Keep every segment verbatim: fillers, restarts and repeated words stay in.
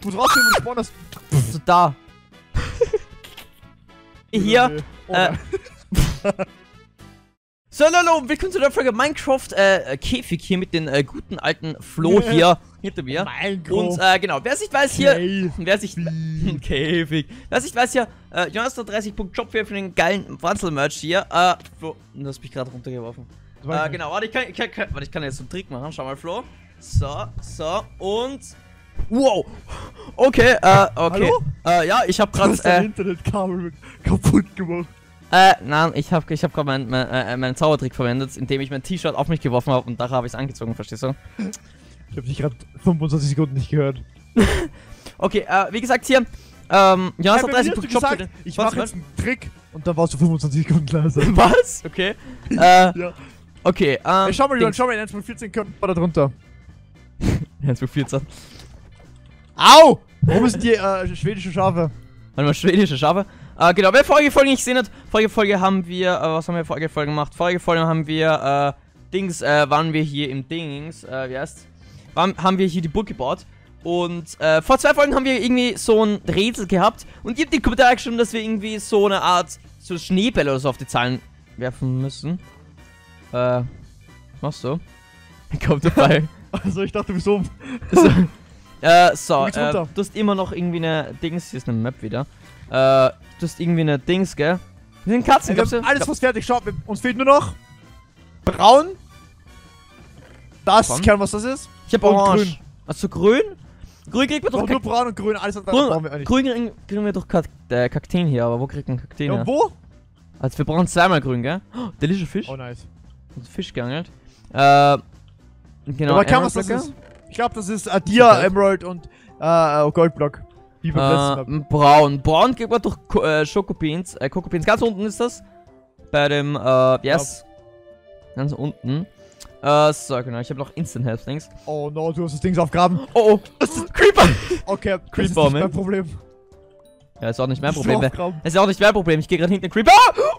Du musst rausfinden, wo du spawnst. So, da. Hier. Oh, äh. So, hallo, willkommen zu der Folge Minecraft äh, Käfig hier mit den äh, guten alten Flo hier hinter mir. Minecraft. Und äh, genau, wer sich weiß hier, Käfig. wer sich Käfig, wer sich weiß hier, äh, Jonas dreißig Punkt Job für den geilen Wanzel-Merch hier. Äh, Flo, du hast mich gerade runtergeworfen. Äh, genau, warte, ich kann, ich, kann, kann, warte, ich kann jetzt so einen Trick machen. Schau mal, Flo. So, so und wow. Okay, äh, okay. Hallo? Äh, ja, ich habe Du gerade hast dein äh, Internetkabel kaputt gemacht. Äh, nein, ich habe ich hab gerade meinen mein, äh, mein Zaubertrick verwendet, indem ich mein T-Shirt auf mich geworfen habe und daher habe ich es angezogen, verstehst du? Ich habe dich gerade fünfundzwanzig Sekunden nicht gehört. Okay, äh, wie gesagt hier, ähm, ja, Hey, so bei dreißig mir hast du Punkt Job für gesagt, den... ich Was, mache was? jetzt einen Trick und dann warst du fünfundzwanzig Sekunden leiser. Was? Okay. äh, Ja. okay, ähm... Hey, schau mal, Johann, Dings. schau mal, in eins Punkt vierzehn kommt da drunter. eins Punkt vierzehn. Au! Warum sind die äh, schwedische Schafe? Warte mal, schwedische Schafe. Äh, genau, wer vorige Folge nicht gesehen hat, vorige Folge haben wir, äh, was haben wir vorige Folge gemacht? Vorige Folge haben wir, äh, Dings, äh, waren wir hier im Dings, äh, wie heißt's? Waren, haben wir hier die Burg gebaut. Und, äh, vor zwei Folgen haben wir irgendwie so ein Rätsel gehabt. Und ihr habt in die Kommentare geschrieben, dass wir irgendwie so eine Art, so Schneebälle oder so auf die Zahlen werfen müssen. Äh, was machst du? Kommt dabei. Also ich dachte, du bist oben. so, äh, so, Wo geht's äh, runter? du hast immer noch irgendwie eine Dings, hier ist eine Map wieder. Äh, du hast irgendwie eine Dings, gell? Wir sind Katzen, Hey, wir glaubst du? haben alles fast fertig. Schau, wir, uns fehlt nur noch braun. Das, Braun? keine Ahnung, was das ist. Ich hab und orange. grün. Hast du grün? Grün kriegt man doch Doch, nur Kak braun und grün, alles andere brauchen wir grün, eigentlich. grün kriegen, kriegen wir doch Kak äh, Kakteen hier, aber wo kriegt man Kakteen Ja, her? wo? Also wir brauchen zweimal grün, gell? Oh, delicious Fish. Oh, nice. Und Fisch geangelt. Äh, genau. Aber kann was das Emerald ist? Ich glaube, das ist äh, Dia, Emerald und äh, Goldblock. Wie beim letzten Mal. Äh, braun. Braun kriegt man doch Ko äh, Schokobeans. Äh, Cocobeans. Ganz unten ist das. Bei dem, äh, yes. Ganz unten. Äh, so, genau. Ich habe noch Instant Health Things. Oh no, du hast das Ding aufgraben. Oh, oh. Das ist Creeper. Okay, das ist Creeper, nicht man. mein Problem. Ja, ist auch nicht mein Das Problem. aufgraben. Das ist auch nicht mein Problem. Ich gehe gerade hinten den Creeper.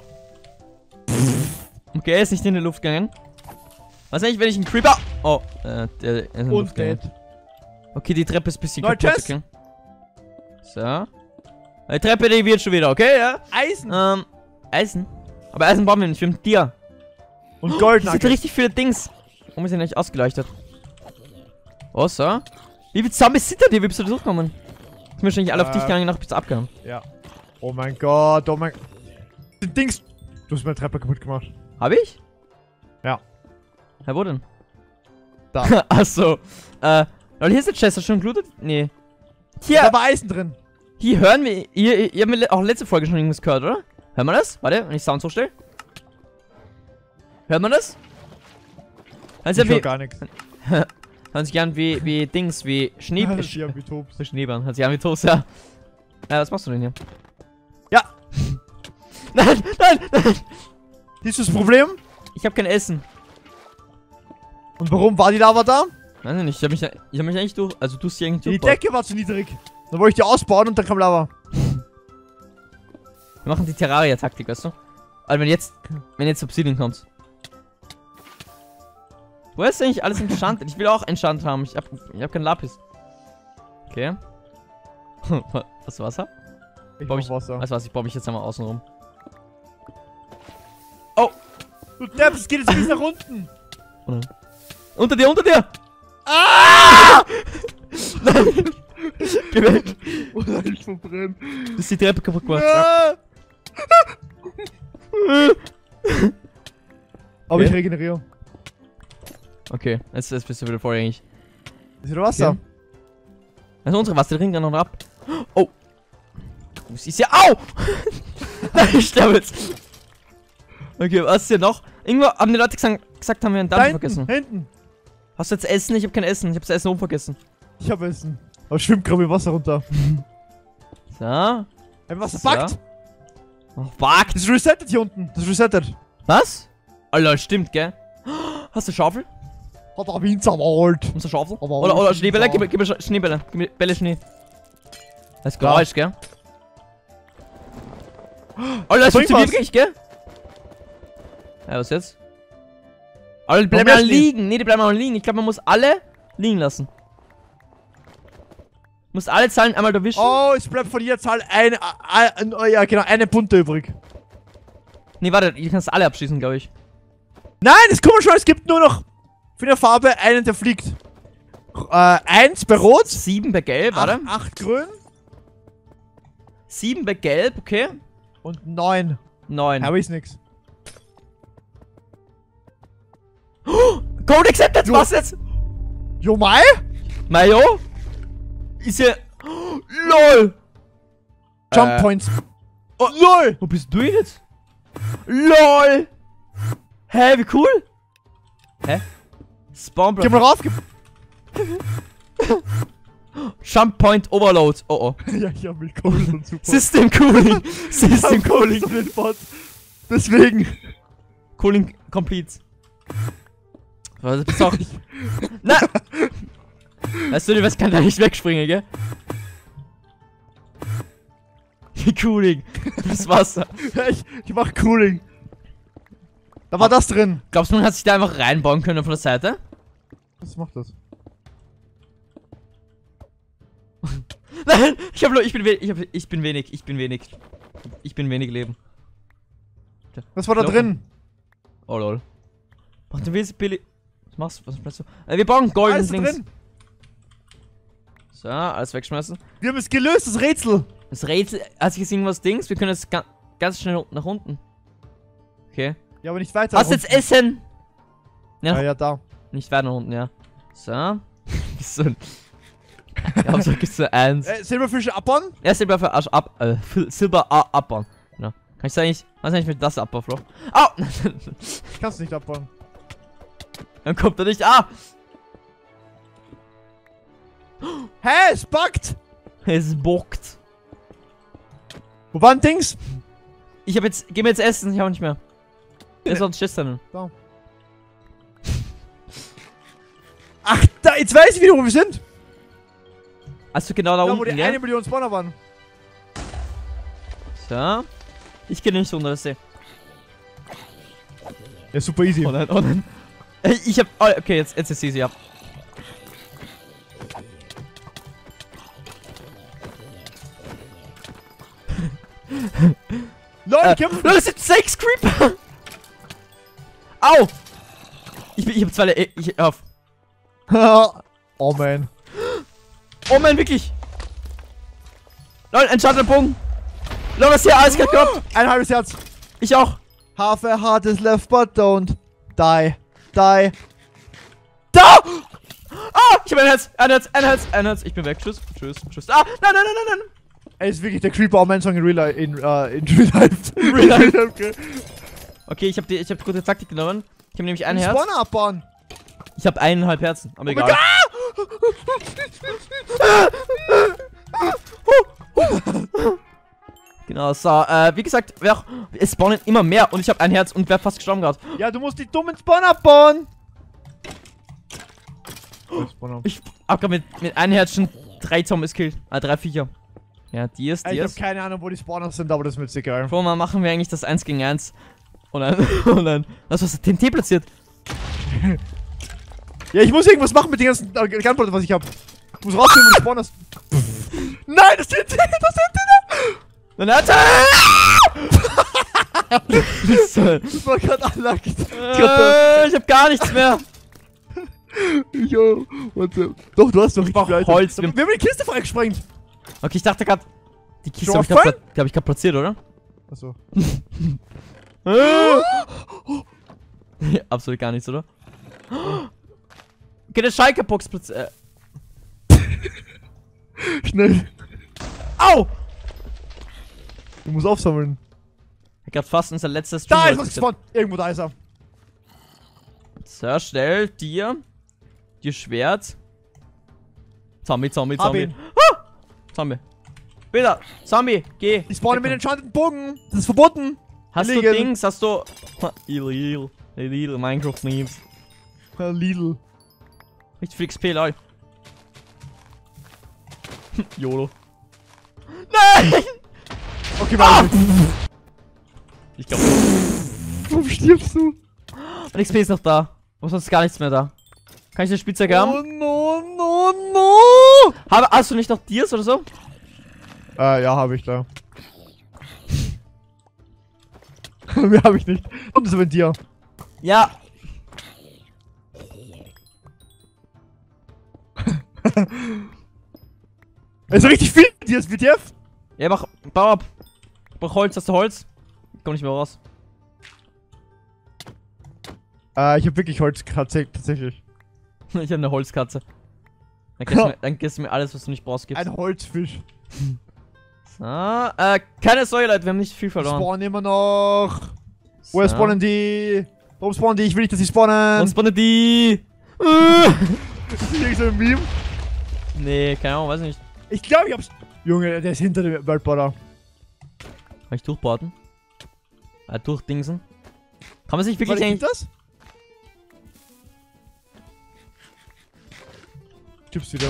Okay, er ist nicht in die Luft gegangen. Was eigentlich, wenn ich einen Creeper... Oh, äh, der ist in die Luft Und gegangen. dead. Okay, die Treppe ist ein bisschen Neue kaputt. Chest. Okay. So. Die Treppe, die wird schon wieder, okay, ja? Eisen Ähm, Eisen. Aber Eisen brauchen wir nicht, wir haben Tier. und Gold. Das sind richtig viele Dings. Warum ist er nicht ausgeleuchtet? Oh, so. Wie viele Zombies sind da dir? Wie bist du da durchgekommen? Ich bin wahrscheinlich alle auf Äh. dich gegangen, nach bist du abgehauen. Ja. Oh mein Gott, oh mein... Die Dings... Du hast meine Treppe kaputt gemacht. Hab ich? Ja. Hä, wo denn? Da. Achso. Äh, und hier ist der Chest, hast du schon gelootet? Nee. Hier, Da war Eisen drin. hier hören wir, hier, ihr habt auch letzte Folge schon irgendwas gehört, oder? Hört man das? Warte, wenn ich Sound so stelle. Hört man das? Hört sich Ich ja höre wie, gar nichts. hört sich an wie, wie Dings, wie Schnee, Ja, Sch wie Tops. so Schneebahn. Hört sich an wie Toast, ja. Äh, was machst du denn hier? Ja. Nein, nein, nein. Siehst du das Problem? Ich habe kein Essen. Und warum war die Lava da? Weiß ich nicht, ich habe mich, ich hab mich eigentlich durch, also du hast hier eigentlich Die durchgebaut. Decke war zu niedrig. Dann wollte ich die ausbauen und dann kam Lava. Wir machen die Terraria-Taktik, weißt du? Also wenn jetzt, wenn jetzt Obsidian kommt. Wo ist eigentlich alles enchanted? Ich will auch Enchant haben. Ich hab, ich hab kein Lapis. Okay. Was Wasser? Ich Baue brauch ich- Wasser. Weißt du was, ich baue mich jetzt einmal außen rum. Du Depp, es geht jetzt bis nach unten. Unter dir, unter dir! Ah! Nein! Geh weg! Oh nein, ich verbrenne. Du hast die Treppe kaputt gemacht. Ah! Aber Okay. ich regeneriere. Okay, jetzt, jetzt bist du wieder vorgängig. Ist wieder Wasser? Okay. Also unsere Wasser, der Ring dann noch ab. Oh! Du siehst ja. Au! Nein, ich sterbe jetzt! Okay, was ist hier noch? Irgendwo haben die Leute gesagt, gesagt haben wir einen Da Dungeon hinten, vergessen. hinten. Hast du jetzt Essen? Ich hab kein Essen. Ich hab das Essen oben vergessen. Ich hab Essen. Aber schwimmt gerade mit Wasser runter. So. Ein Wasser So. backt. Oh, wagt. Das ist resettet hier unten. Das ist resettet. Was? Alter, stimmt, gell? Hast du Schaufel? Hat er Winzerwald. Hast du Schaufel? Aber Oder, oder auch Schneebälle? Winzer. Gib mir, gib mir Sch- Schneebälle. Gib mir Bälle Schnee. Das ist Geräusch, gell? Alter, das Bring funktioniert was. wirklich, gell? Ja, was jetzt? Alter, die bleiben mehr mal Schnee? liegen. Nee, die bleiben mal liegen. Ich glaube, man muss alle liegen lassen. Musst alle Zahlen einmal erwischen. Oh, es bleibt von jeder Zahl eine, ein, ein, ja genau, eine bunte übrig. Nee, warte, du kannst alle abschießen, glaube ich. Nein, es kommt schon, es gibt nur noch für eine Farbe einen, der fliegt. Äh, eins bei Rot. Sieben bei Gelb, acht, warte. acht grün. Sieben bei Gelb, okay. Und neun. Neun. Aber ist nix. Oh, Code accepted, was jetzt? Jo, Mai? Mayo? Ist ja... Oh, LOL! Jump Äh. Points. Oh, LOL! Wo bist du jetzt? LOL! Hä, wie cool? Hä? Spawn Geh mal rauf. Geh Jump Point Overload. Oh oh. ja, ich hab mich cool und super. System Cooling. System Cooling. Deswegen. Cooling complete. Was bist du auch? Na! Weißt du, was kann da nicht wegspringen, gell? Cooling. Das Wasser. Ja, ich, ich mach Cooling. Da war das drin. Glaubst du, man hat sich da einfach reinbauen können von der Seite? Was macht das? Nein! Ich hab nur, ich bin wenig, ich, hab, ich bin wenig, ich bin wenig. Ich bin wenig Leben. Was war da Lochen. drin? Oh lol. Mach du willst Billy. Was machst du? Was machst du? Äh, wir bauen golden Alles da Dings. drin. So, alles wegschmeißen. Wir haben es gelöst, das Rätsel. Das Rätsel, hat sich jetzt irgendwas Dings? Wir können jetzt ga ganz schnell nach unten. Okay. Ja, aber nicht weiter. Was jetzt essen? Ja, Ja, ja, da. nicht weiter nach unten, ja. So. so ein. Ja, Hauptsache gibt's so eins. Äh, Silberfische abbauen? Ja, Silber für Arsch ab. Äh, Silber A abbauen. Genau. Kann ich sagen, ich. Was eigentlich mit das abbauen, Flo? Au! Ich kann's nicht abbauen. Dann kommt er nicht. Ah! Hä, es buggt! Es bockt. Wo waren Dings? Ich hab jetzt. Geh mir jetzt essen, ich hab nicht mehr. Wer sonst Schiss dann? Da. Ach, da, jetzt weiß ich wieder, wo wir sind. Hast du genau da, Da, unten, wo die gell? eine Million Spawner waren. So. Ich gehe nicht runter, das sehe. Ja, super easy. Oh nein, oh nein. Ey, Ich hab. Oh, okay, jetzt, jetzt ist easy ab. Leute, Äh, kämpfen! das sind sechs Creeper! Au! Ich bin. Ich hab zwei. Le ich auf. Oh man. Oh man, wirklich! Leute, ein Shuttlebogen! Leute, das hier alles gehabt! Ein halbes Herz. Ich auch! Half a heart is left, but don't die. Die. Da! Ah! Ich hab ein Herz! Ein Herz! Ein Herz! Ein Herz! Ich bin weg. Tschüss. Tschüss. Tschüss. Ah! Nein, nein, nein, nein, nein! Ey, ist wirklich der Creeper Oh Man Song in Real Life. In, uh, in Real Life. In Real Life. Okay. Okay, ich hab die. Ich hab gute Taktik genommen. Ich hab nämlich ein Den Herz. Spawner abbauen. Ich hab eineinhalb Herzen. Aber Oh mein egal. Genau, so, äh, wie gesagt, wer auch, es spawnen immer mehr und ich habe ein Herz und wer fast gestorben gerade. Ja, du musst die dummen Spawner abbauen. Oh, Ich hab gerade mit, mit einem Herz schon drei Zombies killt. Ah, drei Viecher. Ja, die ist, die ich hab ist. keine Ahnung, wo die Spawner sind, aber das ist mir jetzt egal. Vor mal machen wir eigentlich das eins gegen eins. Und dann, und dann, was hast du T N T platziert? Ja, ich muss irgendwas machen mit den ganzen äh, Gunpowder, was ich hab. Ich muss rausfinden, wo die Spawner sind. Nein, das sind die, das sind die. Dann hat Das war gerade anlagt. äh, ich hab gar nichts mehr. Jo, warte. Doch, du hast doch richtig brauch viel Holz. Wir haben die Kiste freigesprengt. Okay, ich dachte gerade, die Kiste Schon hab ich gerade aufgefallen? pla hab ich grad platziert, oder? Achso. Ja, absolut gar nichts, oder? Okay, der Schalke-Box platziert. Äh, Schnell. au! Du musst aufsammeln. Ich hab grad fast unser letztes Da ist Stream was gespawnt. Irgendwo da ist er. Sehr schnell, dir. Dir Schwert. Zombie, Zombie, Hab Zombie. ihn. Ah! Zombie. Bitte, Zombie, geh. Ich spawne mit den enchanteten Bogen. Das ist verboten. Hast du Illegal. Dings, hast du... Illegal. Illegal, Minecraft Memes. Herr Lidl. Richtig viel X P, lol. YOLO. Nein! Okay, warte. Ich glaube, Warum stirbst du? mein X P ist noch da. Aber sonst gar nichts mehr da. Kann ich eine Spitzhacke haben? Oh no, no, no! Hab, hast du nicht noch Dias oder so? Äh, ja, habe ich da. Mehr habe ich nicht. Und das ist aber ein Tier. Ja. Es ist richtig viel Tiers, W T F. Ja, mach, bau ab. Ich brauch Holz, hast du Holz? Komm nicht mehr raus. Äh, ich habe wirklich Holz tatsächlich. Ich habe eine Holzkatze. Dann gibst, du mir, dann gibst du mir alles, was du nicht brauchst. Gibst. Ein Holzfisch. So, äh, keine Sorge, Leute, wir haben nicht viel verloren. Spawnen immer noch. So. Woher spawnen die? Warum spawnen die? Ich will nicht, dass sie spawnen. Wo spawnen die? Ist das nicht so ein Meme? Nee, keine Ahnung, weiß nicht. Ich glaube, ich hab's. Junge, der ist hinter dem Waldbauer. Kann ich durchboarden? Äh, durchdingsen? Kann man sich wirklich Warte, eigentlich... gibt das? Gibt's wieder.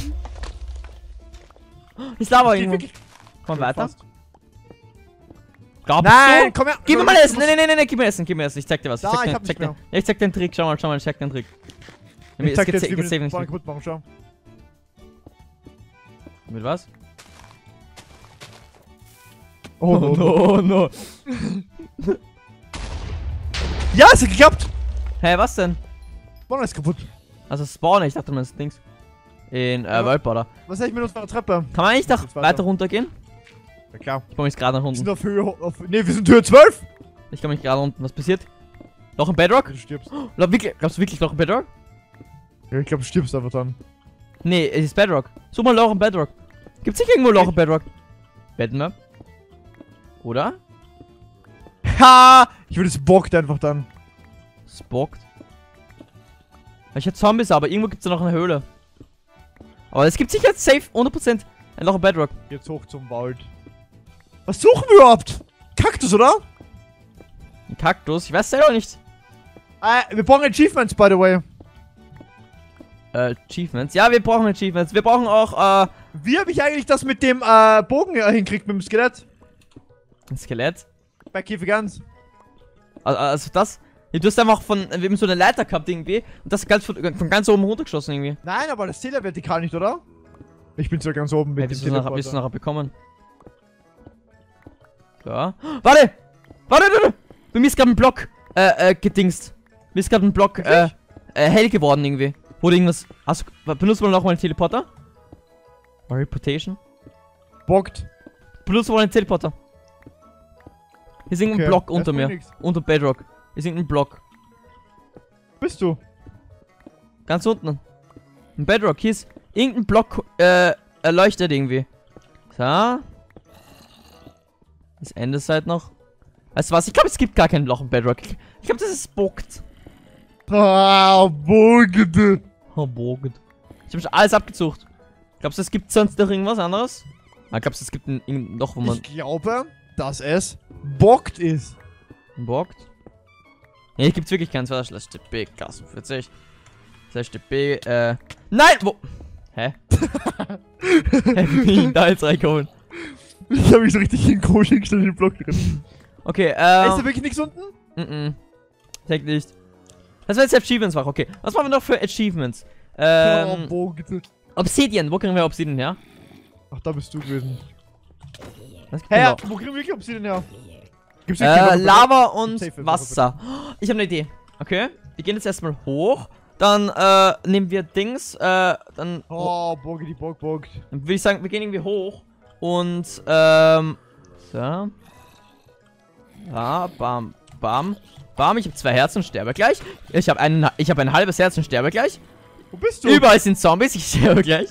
Ist Lava Geht irgendwo. wirklich- Komm weiter. Fast. Glaubst Nein, du? komm her. Gib mir mal Du Essen. musst- Nee, nee, nee, nee, gib mir Essen, gib mir Essen. Ich zeig dir was. Da, zeig ich dir, hab nicht zeig dir. mehr. Ja, ich zeig dir den Trick. Schau mal, schau mal, ich zeig dir den Trick. Ich zeig dir Es jetzt, geht- wie geht safe wir nicht Spawn mit. kaputt machen, schau. Mit was? Oh, no, no. no, no. Ja, es hat geklappt. Hä, was denn? Spawn ist kaputt. Also Spawner, ich dachte, du meinst Dings. In äh, Ja. Waldbauer. Was hätte ich mit unserer Treppe? Kann man eigentlich noch Jetzt weiter. weiter. runtergehen? Ja klar. Ich komme jetzt gerade nach Wir unten. sind auf Höhe. Auf, ne, wir sind Höhe zwölf. Ich komme nicht gerade unten. Was passiert? Loch im Bedrock? Du stirbst. Glaub, wirklich, glaubst du wirklich Loch im Bedrock? Ja, ich glaube, du stirbst einfach dann. Nee, es ist Bedrock. Such mal Loch im Bedrock. Gibt's nicht irgendwo Loch im Bedrock? Bedmap? Oder? Ha! Ich würde es bockt einfach dann. Spockt. Ich hätte Zombies, aber irgendwo gibt's da noch eine Höhle. Aber es gibt sicher safe hundert Prozent ein Loch im Bedrock. Jetzt hoch zum Wald. Was suchen wir überhaupt? Kaktus, oder? Ein Kaktus? Ich weiß selber nicht. Äh, wir brauchen Achievements, by the way. Äh, Achievements. Ja, wir brauchen Achievements. Wir brauchen auch, äh, Wie habe ich eigentlich das mit dem äh, Bogen äh, hinkriegt mit dem Skelett? ein Skelett. Bei Käfigans. Also, also das. Ja, du hast einfach von, wir haben so eine Leiter gehabt irgendwie. Und das ganz von, von ganz oben runtergeschossen irgendwie. Nein, aber das zählt ja vertikal nicht, oder? Ich bin zwar ganz oben mit Hey, dem willst du nachher, willst du Teleporter. nachher bekommen? Ja. Warte! Warte, warte! Bei mir ist gerade ein Block, äh, äh, gedingst. Mir ist gerade ein Block, äh, äh, hell geworden irgendwie. Wurde irgendwas. Hast du, benutzt mal nochmal einen Teleporter? Reputation? Bockt. Benutzt mal einen Teleporter. Hier ist irgendein Okay, Block das unter bringt mir. nix. Unter Bedrock. Hier ist irgendein Block. Wo bist du? Ganz unten. Ein Bedrock. Hier ist irgendein Block, äh, erleuchtet irgendwie. So. Das Ende ist halt noch. Weißt du was? Ich glaube, es gibt gar kein Loch im Bedrock. Ich, ich glaube, das ist bockt. Ah, Bogde. Oh, bockt. Ich habe schon alles abgesucht. Glaubst du, es gibt sonst noch irgendwas anderes? Ah, glaubst du, es gibt ein, ein Loch, wo man Ich glaube, dass es bockt ist. bockt? Nee, hier gibt's wirklich keins. Was ist B, Klasse vierzig. Slash B, äh. Nein! Wo? Hä? Hä, wie bin ich denn da jetzt reinkommen? Ich habe mich so richtig in komisch hingestellt in den Block drin. Okay, Ist da ähm. wirklich nichts unten? Mhm. Denk nicht. Das war jetzt Achievements war, okay. Was machen wir noch für Achievements? Ähm. oh, Bogde. Obsidian, wo kriegen wir Obsidian her? Ach, da bist du gewesen. Was gibt's Hä, denn hey, wo kriegen wir wirklich Obsidian her? Gibt's noch? wirklich Äh, noch- Lava und Safe, Wasser. Oh, ich habe eine Idee. Okay, wir gehen jetzt erstmal hoch. Dann, äh, nehmen wir Dings, äh, dann. Oh, Bogdi, Bog, Bog. Dann würde ich sagen, wir gehen irgendwie hoch. Und, ähm. So. Ja, bam, bam, bam. Ich habe zwei Herzen und sterbe gleich. Ich habe ein, ich habe ein halbes Herz und sterbe gleich. Wo bist du? Überall sind Zombies, ich sterbe gleich.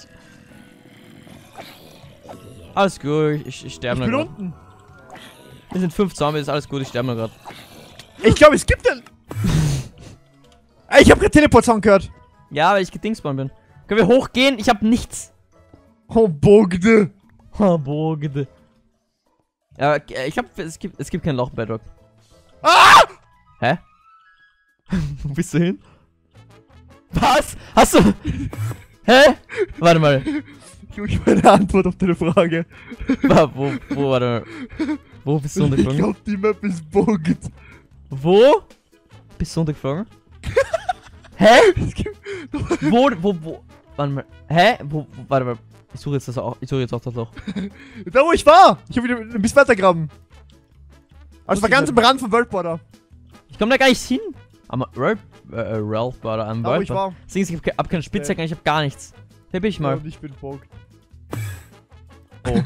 Alles gut, ich, ich sterbe Ich nur bin gerade. unten. Hier sind fünf Zombies, alles gut, ich sterbe nur gerade. Ich glaube, es gibt einen. Ey, ich habe gerade Teleport-Sound gehört. Ja, weil ich gedingsborn bin. Können wir hochgehen? Ich habe nichts. Oh, Bogde. Oh, Bogde. Ja, äh, ich glaube, es gibt, es gibt kein Loch, Bedrock. Ah! Hä? Wo bist du hin? Was? Hast du... Hä? Warte mal. Ich habe eine Antwort auf deine Frage. Wa- Wo, wo, warte mal. Wo bist du Ich runtergeflogen? glaube, die Map ist Bogd. Wo? Bist du runtergeflogen? Hä? Es gibt- Wo, wo, wo? Warte mal. Hä? Wo, wo warte mal. Ich suche jetzt das auch. Ich suche jetzt auch das Loch. Da wo ich war! Ich hab wieder ein bisschen weiter graben. Also war Muss ich ganz am Rand vom World Border. Ich komme da gar nicht hin. Am Ralph, äh, Ralph war da am Da wo World. ich war. Deswegen, ich hab, ke- hab keine Spitzhacke, ich hab gar nichts. Hier bin ich mal. Und ich bin Vogue. Oh.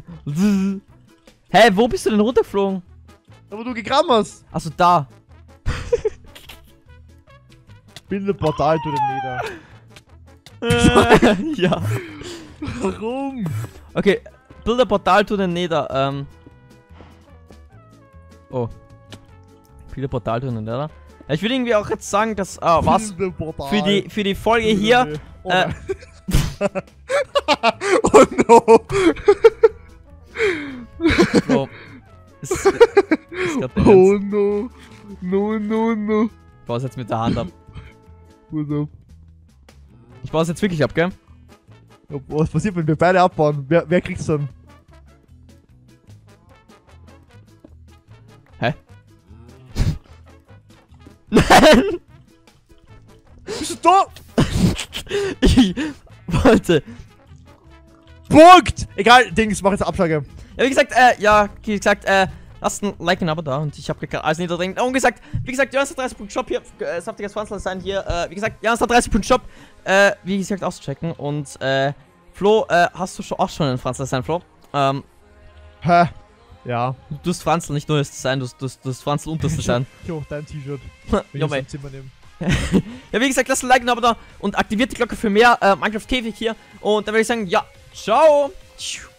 Hä, wo bist du denn runtergeflogen? Da wo du gegraben hast. Achso, da. Bilde Portal to den Nether. Äh, ja. Warum? Okay, Bilder Portal to den Nether. Ähm. Oh. Bilder Portal to den Nether. Ich würde irgendwie auch jetzt sagen, dass äh, was Bilde Portal. für die für die Folge hier. Oh, Äh, nein. Oh no. So. Ist, ist grad nicht Oh ganz- no. No, no, no. Ich baue es jetzt mit der Hand ab. Was up? Ich baue es jetzt wirklich ab, gell? Was passiert, wenn wir beide abbauen? Wer, wer kriegt's dann? Hä? Nein! Bist du da? Ich wollte. Punkt! Egal, Dings, mach jetzt Abschlage. Ja, wie gesagt, äh, ja, wie gesagt, äh, lasst ein Like und ein Abo da und ich habe gerade alles niederdringend. Und gesagt, wie gesagt, Jonas dreißig Punkt Shop hier, äh, Saftiges Franzl sein hier, äh, wie gesagt, Jonas dreißig Punkt Shop, äh, wie gesagt, auszuchecken. Und, äh, Flo, äh, hast du schon auch schon einen Franzl sein, Flo? Ähm, Hä? Ja. du hast Franzl, nicht nur das Design, du hast, du hast, du hast Franzl und das Design. Ich hab auch dein T-Shirt. Wenn Ja, ich mei. ins Zimmer nehme. Ja, wie gesagt, lasst ein Like und ein Abo da und aktiviert die Glocke für mehr, äh, Minecraft Käfig hier. Und dann würde ich sagen, ja, ciao!